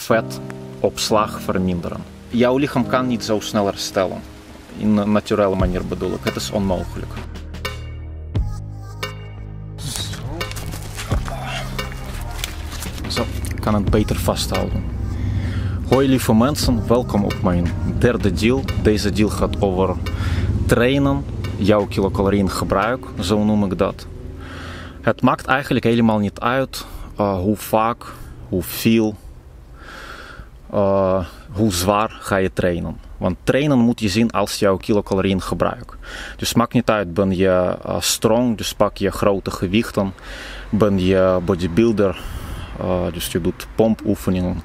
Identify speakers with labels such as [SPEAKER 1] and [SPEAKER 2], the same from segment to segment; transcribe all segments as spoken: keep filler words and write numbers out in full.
[SPEAKER 1] vetopslag verminderen. Jouw lichaam kan niet zo snel herstellen. In een naturele manier bedoel ik. Het is onmogelijk. Zo, ik kan het beter vasthouden. Hoi lieve mensen, welkom op mijn derde deel. Deze deel gaat over trainen, jouw kilocalorieën gebruik, zo noem ik dat. Het maakt eigenlijk helemaal niet uit uh, hoe vaak, hoeveel, uh, hoe zwaar ga je trainen. Want trainen moet je zien als jouw kilocalorieën gebruik. Dus maakt niet uit, ben je uh, strong, dus pak je grote gewichten. Ben je bodybuilder, uh, dus je doet pompoefeningen.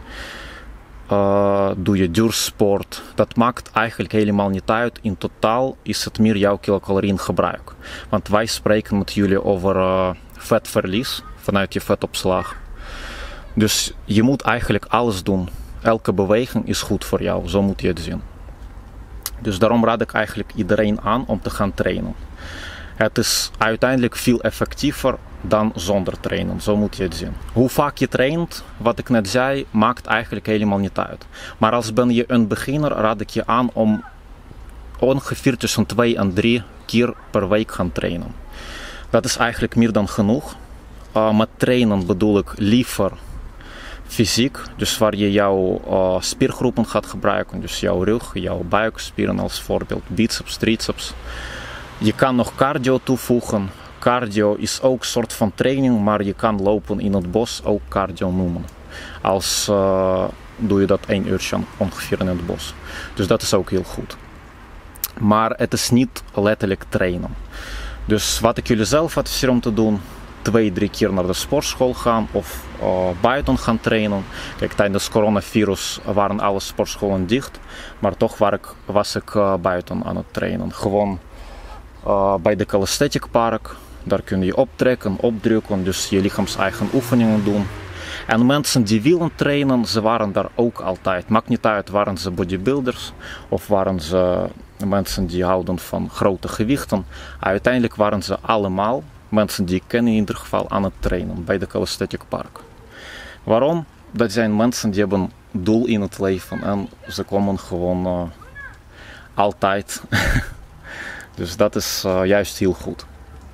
[SPEAKER 1] Uh, doe je duursport. Dat maakt eigenlijk helemaal niet uit. In totaal is het meer jouw kilocalorieën gebruik. Want wij spreken met jullie over uh, vetverlies vanuit je vetopslag. Dus je moet eigenlijk alles doen. Elke beweging is goed voor jou. Zo moet je het zien. Dus daarom raad ik eigenlijk iedereen aan om te gaan trainen. Het is uiteindelijk veel effectiever dan zonder trainen. Zo moet je het zien. Hoe vaak je traint, wat ik net zei, maakt eigenlijk helemaal niet uit. Maar als ben je een beginner, raad ik je aan om ongeveer tussen twee en drie keer per week gaan trainen. Dat is eigenlijk meer dan genoeg. Uh, met trainen bedoel ik liever fysiek, dus waar je jouw uh, spiergroepen gaat gebruiken. Dus jouw rug, jouw buikspieren als voorbeeld, biceps, triceps. Je kan nog cardio toevoegen. Cardio is ook een soort van training, maar je kan lopen in het bos ook cardio noemen. Als uh, doe je dat één uurtje ongeveer in het bos. Dus dat is ook heel goed. Maar het is niet letterlijk trainen. Dus wat ik jullie zelf adviseer om te doen, twee, drie keer naar de sportschool gaan of uh, buiten gaan trainen. Kijk, tijdens het coronavirus waren alle sportscholen dicht, maar toch was ik, was ik uh, buiten aan het trainen. Gewoon uh, bij de Calisthenics Park. Daar kun je optrekken, opdrukken, dus je lichaams-eigen oefeningen doen. En mensen die willen trainen, ze waren daar ook altijd. Maakt niet uit, waren ze bodybuilders of waren ze mensen die houden van grote gewichten. Uiteindelijk waren ze allemaal mensen die ik ken in ieder geval aan het trainen bij de Calisthenics Park. Waarom? Dat zijn mensen die hebben een doel in het leven en ze komen gewoon uh, altijd. Dus dat is uh, juist heel goed.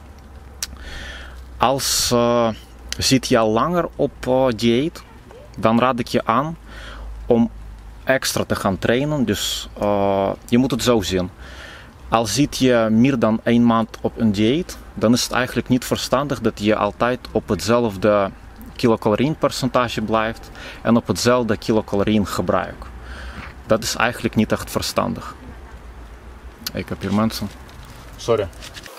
[SPEAKER 1] Als uh, zit je al langer op uh, dieet, dan raad ik je aan om extra te gaan trainen. Dus uh, je moet het zo zien. Al zit je meer dan één maand op een dieet, dan is het eigenlijk niet verstandig dat je altijd op hetzelfde kilocalorieënpercentage blijft en op hetzelfde kilocalorieën gebruik. Dat is eigenlijk niet echt verstandig. Ik heb hier mensen. Sorry.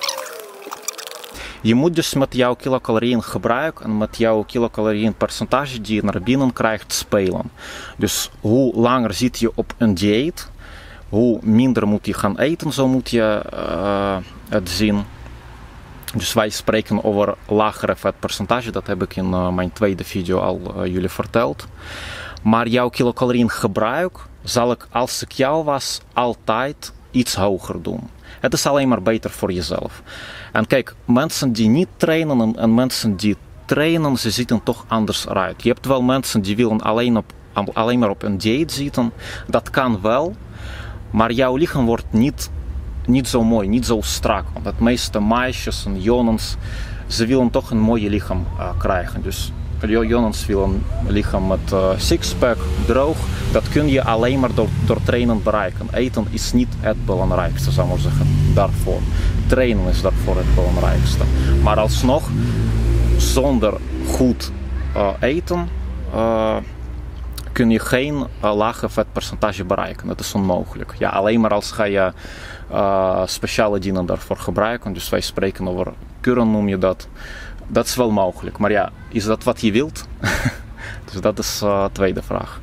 [SPEAKER 1] Je moet dus met jouw kilocalorieën gebruik en met jouw kilocalorieën percentage die je naar binnen krijgt spelen. Dus hoe langer zit je op een dieet, hoe minder moet je gaan eten, zo moet je uh, het zien. Dus wij spreken over lagere vetpercentage, dat heb ik in uh, mijn tweede video al uh, jullie verteld. Maar jouw kilocalorieën gebruik zal ik, als ik jou was, altijd iets hoger doen. Het is alleen maar beter voor jezelf. En kijk, mensen die niet trainen en, en mensen die trainen, ze zitten toch anders eruit. Je hebt wel mensen die willen alleen, op, alleen maar op een dieet zitten. Dat kan wel, maar jouw lichaam wordt niet, niet zo mooi, niet zo strak. Want de meeste meisjes en jongens, ze willen toch een mooi lichaam uh, krijgen. Dus jongens willen een lichaam met uh, sixpack, droog. Dat kun je alleen maar door, door trainen bereiken. Eten is niet het belangrijkste, zou ik maar zeggen, daarvoor. Trainen is daarvoor het belangrijkste. Maar alsnog, zonder goed uh, eten, uh, kun je geen uh, lage vetpercentage bereiken. Dat is onmogelijk. Ja, alleen maar als ga je uh, speciale dingen daarvoor gebruiken. Dus wij spreken over kuren, noem je dat. Dat is wel mogelijk. Maar ja, is dat wat je wilt? Dus dat is de uh, tweede vraag.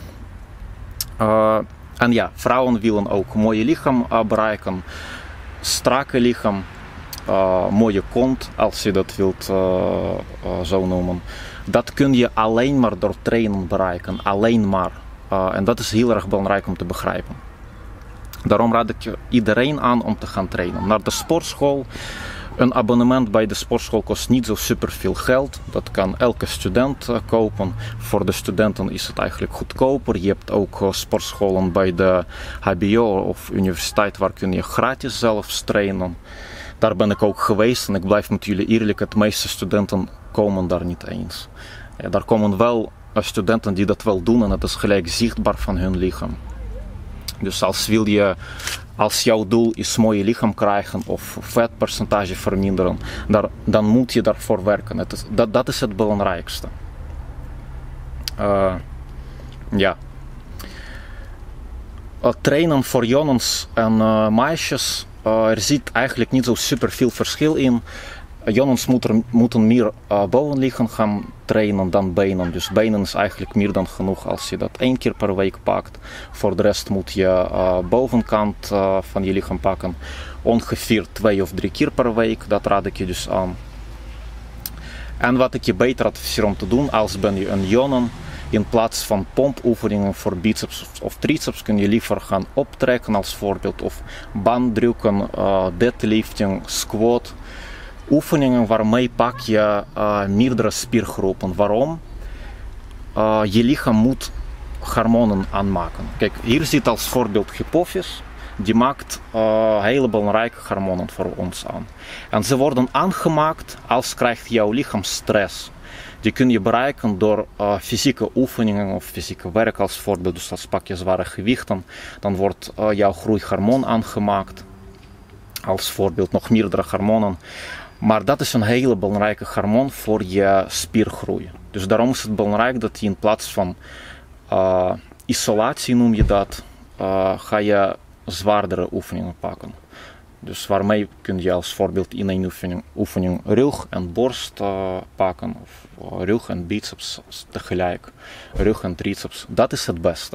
[SPEAKER 1] Uh, en ja, vrouwen willen ook een mooie lichaam uh, bereiken. Strakke lichaam. Uh, mooie kont, als je dat wilt uh, uh, zo noemen. Dat kun je alleen maar door trainen bereiken. Alleen maar. Uh, en dat is heel erg belangrijk om te begrijpen. Daarom raad ik iedereen aan om te gaan trainen. Naar de sportschool. Een abonnement bij de sportschool kost niet zo super veel geld. Dat kan elke student uh, kopen. Voor de studenten is het eigenlijk goedkoper. Je hebt ook uh, sportscholen bij de H B O of universiteit waar kun je gratis zelfs trainen. Daar ben ik ook geweest en ik blijf met jullie eerlijk, de meeste studenten komen daar niet eens. Ja, daar komen wel uh, studenten die dat wel doen en het is gelijk zichtbaar van hun lichaam. Dus als wil je, als jouw doel is mooie lichaam krijgen of vetpercentage verminderen, daar, dan moet je daarvoor werken. Het is, dat, dat is het belangrijkste. Uh, ja. Uh, trainen voor jongens en uh, meisjes, uh, er zit eigenlijk niet zo super veel verschil in. Jongens moeten, moeten meer uh, bovenlichaam gaan trainen dan benen. Dus benen is eigenlijk meer dan genoeg als je dat één keer per week pakt. Voor de rest moet je uh, bovenkant uh, van je lichaam pakken. Ongeveer twee of drie keer per week. Dat raad ik je dus aan. En wat ik je beter adviseer om te doen als ben je een jongen. In plaats van pompoefeningen voor biceps of triceps kun je liever gaan optrekken als voorbeeld. Of banddrukken, uh, deadlifting, squat. Oefeningen waarmee pak je uh, meerdere spiergroepen. Waarom? Uh, je lichaam moet hormonen aanmaken. Kijk, hier zit als voorbeeld hypofys. Die maakt uh, hele belangrijke hormonen voor ons aan. En ze worden aangemaakt als krijgt jouw lichaam stress. Die kun je bereiken door uh, fysieke oefeningen of fysieke werk als voorbeeld. Dus als pak je zware gewichten, dan wordt uh, jouw groeihormoon aangemaakt. Als voorbeeld nog meerdere hormonen. Maar dat is een hele belangrijke hormoon voor je spiergroei. Dus daarom is het belangrijk dat je in plaats van uh, isolatie noem je dat, uh, ga je zwaardere oefeningen pakken. Dus waarmee kun je als voorbeeld in een oefening, oefening rug en borst uh, pakken. Of uh, rug en biceps tegelijk. Rug en triceps. Dat is het beste.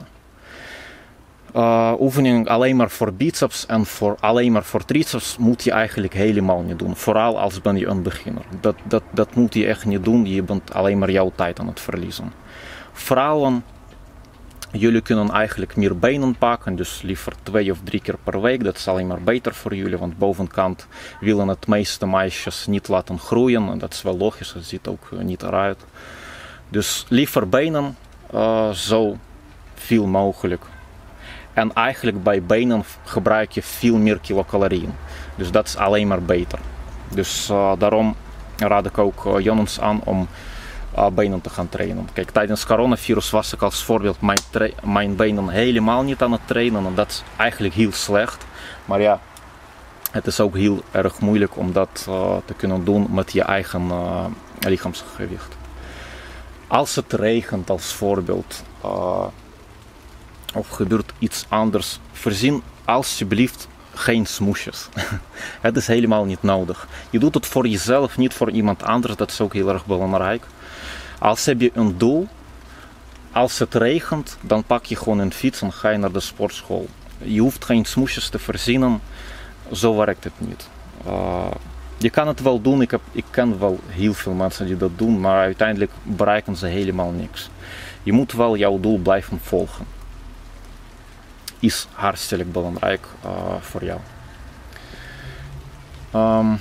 [SPEAKER 1] Uh, oefening alleen maar voor biceps en voor, alleen maar voor triceps moet je eigenlijk helemaal niet doen. Vooral als ben je een beginner. Dat, dat, dat moet je echt niet doen. Je bent alleen maar jouw tijd aan het verliezen. Vrouwen, jullie kunnen eigenlijk meer benen pakken. Dus liever twee of drie keer per week. Dat is alleen maar beter voor jullie. Want bovenkant willen het meeste meisjes niet laten groeien. En dat is wel logisch. Het ziet ook niet eruit. Dus liever benen. Uh, zo veel mogelijk. En eigenlijk bij benen gebruik je veel meer kilocalorieën. Dus dat is alleen maar beter. Dus uh, daarom raad ik ook uh, jongens aan om uh, benen te gaan trainen. Kijk, tijdens het coronavirus was ik als voorbeeld mijn, mijn benen helemaal niet aan het trainen. En dat is eigenlijk heel slecht. Maar ja, het is ook heel erg moeilijk om dat uh, te kunnen doen met je eigen uh, lichaamsgewicht. Als het regent als voorbeeld... Uh, of gebeurt iets anders, verzin alsjeblieft geen smoesjes. Het is helemaal niet nodig. Je doet het voor jezelf, niet voor iemand anders. Dat is ook heel erg belangrijk. Als heb je een doel, als het regent, dan pak je gewoon een fiets en ga je naar de sportschool. Je hoeft geen smoesjes te verzinnen. Zo werkt het niet. Uh, je kan het wel doen. Ik, heb, ik ken wel heel veel mensen die dat doen, maar uiteindelijk bereiken ze helemaal niks. Je moet wel jouw doel blijven volgen. Is hartstikke belangrijk uh, voor jou. Um,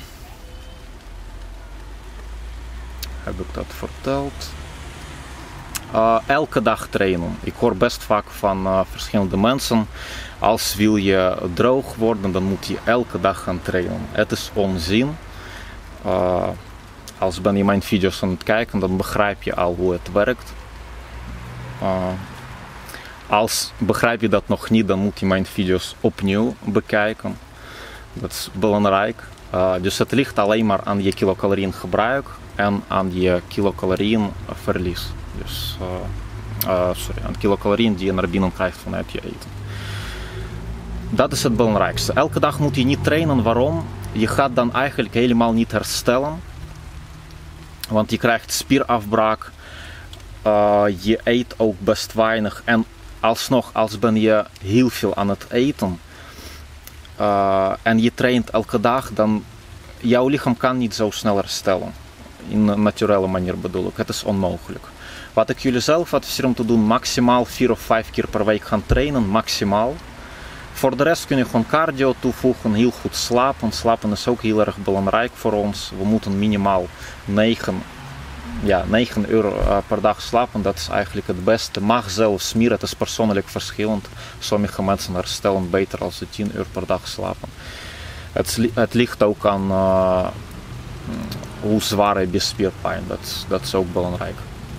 [SPEAKER 1] heb ik dat verteld? Uh, elke dag trainen. Ik hoor best vaak van uh, verschillende mensen. Als wil je droog worden, dan moet je elke dag gaan trainen. Het is onzin. Uh, als ben je mijn video's aan het kijken, dan begrijp je al hoe het werkt. Uh, Als begrijp je dat nog niet, dan moet je mijn video's opnieuw bekijken. Dat is belangrijk. Uh, dus het ligt alleen maar aan je kilocalorieën gebruik en aan je kilocalorieën verlies. Dus uh, uh, sorry, aan kilocalorieën die je naar binnen krijgt vanuit je eten. Dat is het belangrijkste. Elke dag moet je niet trainen. Waarom? Je gaat dan eigenlijk helemaal niet herstellen. Want je krijgt spierafbraak. Uh, je eet ook best weinig. En alsnog, als ben je heel veel aan het eten uh, en je traint elke dag, dan jouw lichaam kan niet zo snel herstellen. In een naturele manier bedoel ik. Het is onmogelijk. Wat ik jullie zelf adviseer om te doen, maximaal vier of vijf keer per week gaan trainen, maximaal. Voor de rest kun je gewoon cardio toevoegen, heel goed slapen. Slapen is ook heel erg belangrijk voor ons. We moeten minimaal negen, ja, negen uur uh, per dag slapen. Dat is eigenlijk het beste. Mag zelfs meer, het is persoonlijk verschillend. Sommige mensen herstellen beter als ze tien uur per dag slapen. Het, het ligt ook aan uh, hoe zwaar heb je spierpijn. Dat, dat is ook belangrijk.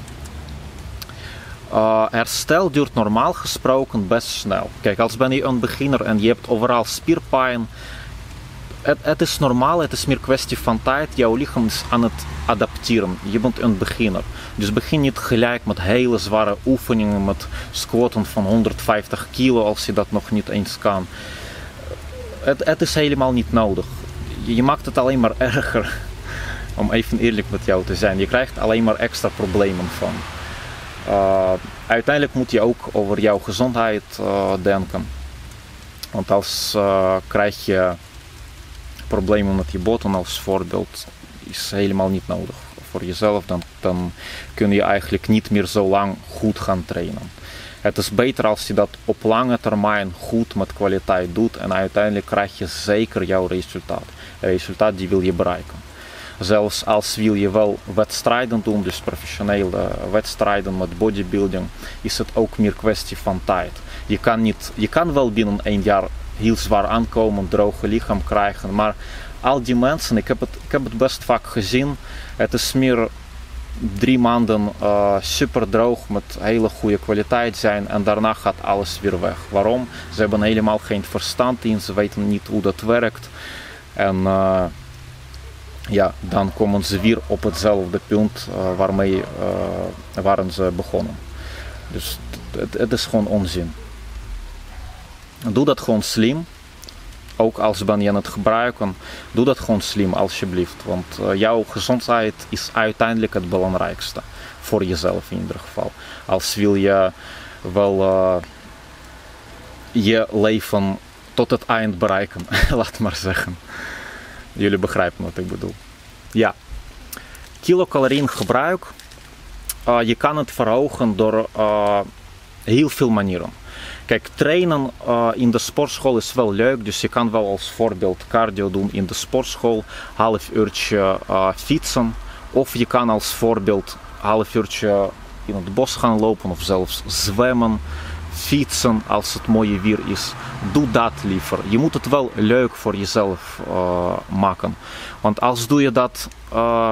[SPEAKER 1] Uh, herstel duurt normaal gesproken best snel. Kijk, als ben je een beginner en je hebt overal spierpijn, het, het is normaal, het is meer kwestie van tijd. Jouw lichaam is aan het adapteren. Je bent een beginner. Dus begin niet gelijk met hele zware oefeningen, met squatten van honderdvijftig kilo als je dat nog niet eens kan. Het, het is helemaal niet nodig. Je, je maakt het alleen maar erger. Om even eerlijk met jou te zijn. Je krijgt alleen maar extra problemen van. Uh, uiteindelijk moet je ook over jouw gezondheid uh, denken. Want als uh, krijg je problemen met je botten als voorbeeld, is helemaal niet nodig voor jezelf. Dan, dan kun je eigenlijk niet meer zo lang goed gaan trainen. Het is beter als je dat op lange termijn goed met kwaliteit doet en uiteindelijk krijg je zeker jouw resultaat. Het resultaat die wil je bereiken. Zelfs als wil je wel wedstrijden doen, dus professionele wedstrijden met bodybuilding, is het ook meer kwestie van tijd. Je kan, niet, je kan wel binnen een jaar heel zwaar aankomen, droge lichaam krijgen, maar al die mensen, ik heb het, ik heb het best vaak gezien, het is meer drie maanden uh, super droog met hele goede kwaliteit zijn en daarna gaat alles weer weg. Waarom? Ze hebben helemaal geen verstand in, ze weten niet hoe dat werkt. En uh, ja, dan komen ze weer op hetzelfde punt uh, waarmee uh, waren ze begonnen. Dus het, het is gewoon onzin. Doe dat gewoon slim. Ook als ben je aan het gebruiken, doe dat gewoon slim alsjeblieft. Want uh, jouw gezondheid is uiteindelijk het belangrijkste. Voor jezelf in ieder geval. Als wil je wel uh, je leven tot het eind bereiken, laat maar zeggen. Jullie begrijpen wat ik bedoel. Ja, kilocalorieën gebruik. Uh, je kan het verhogen door uh, heel veel manieren. Kijk, trainen uh, in de sportschool is wel leuk, dus je kan wel als voorbeeld cardio doen in de sportschool, half uurtje uh, fietsen, of je kan als voorbeeld half uurtje in het bos gaan lopen of zelfs zwemmen, fietsen als het mooie weer is. Doe dat liever. Je moet het wel leuk voor jezelf uh, maken, want als doe je dat, uh,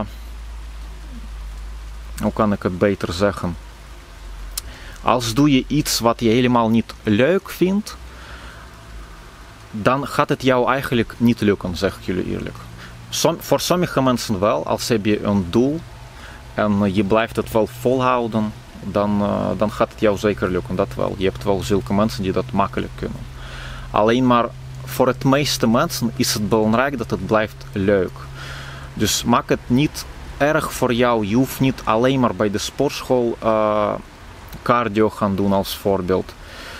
[SPEAKER 1] hoe kan ik het beter zeggen? Als doe je iets wat je helemaal niet leuk vindt, dan gaat het jou eigenlijk niet lukken, zeg ik jullie eerlijk. Som, voor sommige mensen wel, als heb je een doel en je blijft het wel volhouden, dan, uh, dan gaat het jou zeker lukken, dat wel. Je hebt wel zulke mensen die dat makkelijk kunnen. Alleen maar voor het meeste mensen is het belangrijk dat het blijft leuk. Dus maak het niet erg voor jou, je hoeft niet alleen maar bij de sportschool uh, cardio gaan doen als voorbeeld.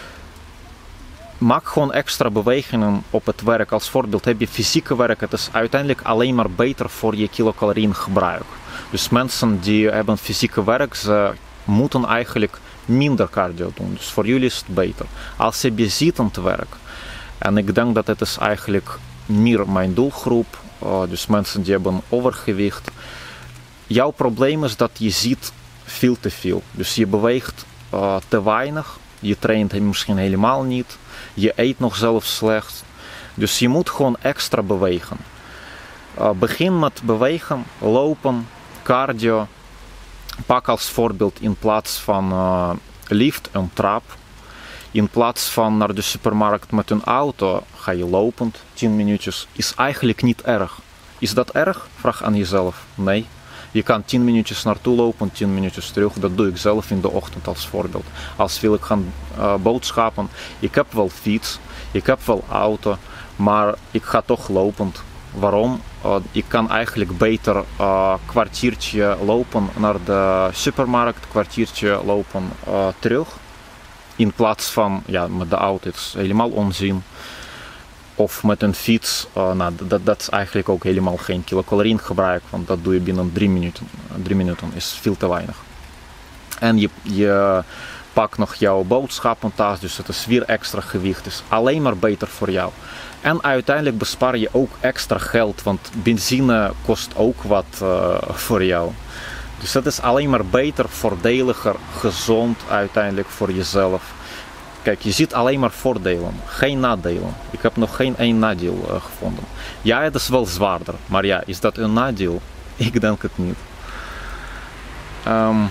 [SPEAKER 1] Maak gewoon extra bewegingen op het werk. Als voorbeeld heb je fysieke werk. Het is uiteindelijk alleen maar beter voor je kilocalorieën gebruik. Dus mensen die hebben fysieke werk, ze moeten eigenlijk minder cardio doen. Dus voor jullie is het beter. Als je zittend werk, en ik denk dat het is eigenlijk meer mijn doelgroep, uh, dus mensen die hebben overgewicht. Jouw probleem is dat je ziet veel te veel. Dus je beweegt uh, te weinig. Je traint misschien helemaal niet. Je eet nog zelfs slecht. Dus je moet gewoon extra bewegen. Uh, begin met bewegen, lopen, cardio. Pak als voorbeeld in plaats van uh, lift een trap. In plaats van naar de supermarkt met een auto ga je lopend. tien minuutjes is eigenlijk niet erg. Is dat erg? Vraag aan jezelf. Nee. Je kan tien minuutjes naartoe lopen, tien minuutjes terug. Dat doe ik zelf in de ochtend als voorbeeld. Als wil ik gaan uh, boodschappen. Ik heb wel fiets, ik heb wel auto, maar ik ga toch lopend. Waarom? Uh, ik kan eigenlijk beter een uh, kwartiertje lopen naar de supermarkt, kwartiertje lopen uh, terug. In plaats van, ja, met de auto, het is helemaal onzin. Of met een fiets, uh, nou, dat, dat is eigenlijk ook helemaal geen kilocalorieën gebruik, want dat doe je binnen drie minuten. Drie minuten is veel te weinig. En je, je pak nog jouw boodschappentas, dus het is weer extra gewicht. Dus alleen maar beter voor jou. En uiteindelijk bespaar je ook extra geld, want benzine kost ook wat uh, voor jou. Dus dat is alleen maar beter, voordeliger, gezond uiteindelijk voor jezelf. Kijk, je ziet alleen maar voordelen, geen nadelen. Ik heb nog geen één nadeel uh, gevonden. Ja, het is wel zwaarder, maar ja, is dat een nadeel? Ik denk het niet. Um,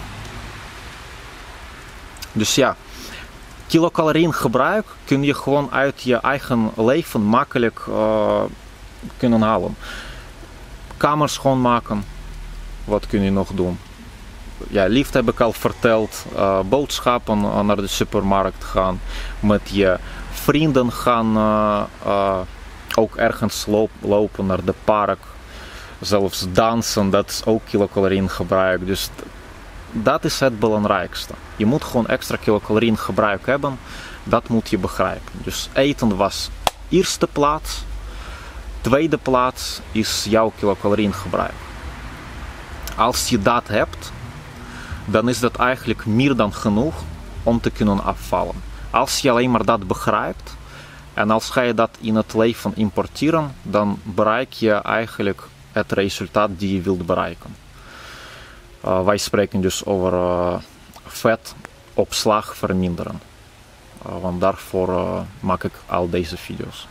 [SPEAKER 1] dus ja, kilocalorieën gebruik kun je gewoon uit je eigen leven makkelijk uh, kunnen halen. Kamer schoonmaken, wat kun je nog doen? Ja, liefde heb ik al verteld, uh, boodschappen uh, naar de supermarkt gaan, met je vrienden gaan, uh, uh, ook ergens loop, lopen naar de park, zelfs dansen, dat is ook kilocalorieën gebruik. Dus dat is het belangrijkste. Je moet gewoon extra kilocalorieën gebruik hebben, dat moet je begrijpen. Dus eten was eerste plaats, tweede plaats is jouw kilocalorieën gebruik. Als je dat hebt, dan is dat eigenlijk meer dan genoeg om te kunnen afvallen. Als je alleen maar dat begrijpt en als ga je dat in het leven importeren, dan bereik je eigenlijk het resultaat die je wilt bereiken. Uh, wij spreken dus over uh, vetopslag verminderen. Uh, want daarvoor uh, maak ik al deze video's.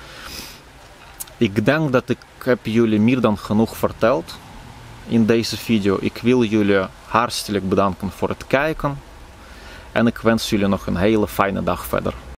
[SPEAKER 1] Ik denk dat ik heb jullie meer dan genoeg verteld in deze video. Ik wil jullie hartelijk bedanken voor het kijken. En ik wens jullie nog een hele fijne dag verder.